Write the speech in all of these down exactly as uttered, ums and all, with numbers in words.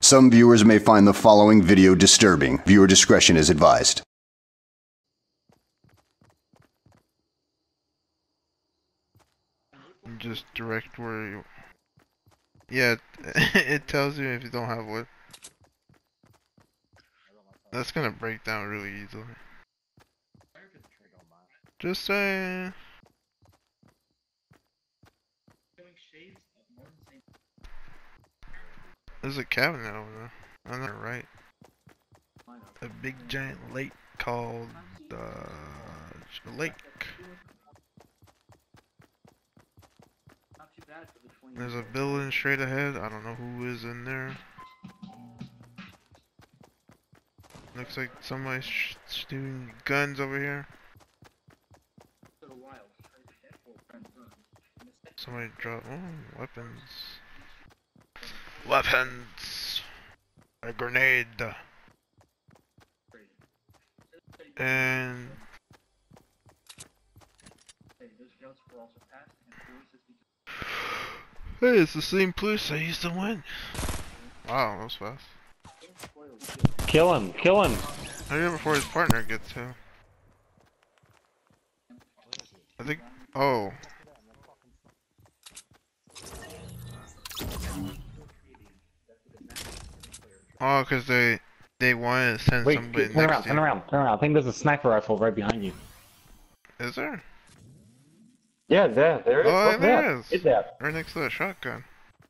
Some viewers may find the following video disturbing. Viewer discretion is advised. Just direct where you... Yeah, it tells you if you don't have wood. That's gonna break down really easily. Just saying. There's a cabinet over there. On the right. A big giant lake called uh, lake. There's a building straight ahead. I don't know who is in there. Looks like somebody's sh shooting guns over here. Somebody dropped oh, weapons. Weapons. A grenade. And hey, it's the same place I used to win. Wow, that was fast. Kill him, kill him. Hurry before his partner gets him. I think. Oh. Oh, cause they they wanted to send Wait, somebody turn next around, to turn you. around, turn around. I think there's a sniper rifle right behind you. Is there? Yeah, there, there it is. Oh, Look there there. it is. It's there. Right next to the shotgun.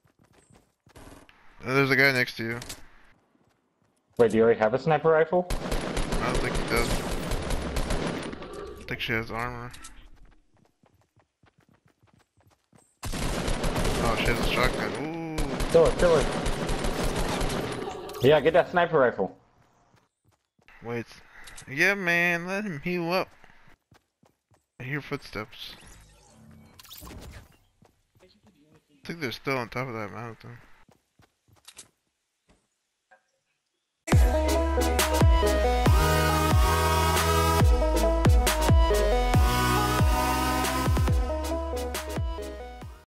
Oh, there's a guy next to you. Wait, do you already have a sniper rifle? I don't think he does. I think she has armor. Oh, she has a shotgun. Ooh. Kill it, kill it. Yeah, get that sniper rifle. Wait. Yeah, man, let him heal up. I hear footsteps. I think they're still on top of that mountain.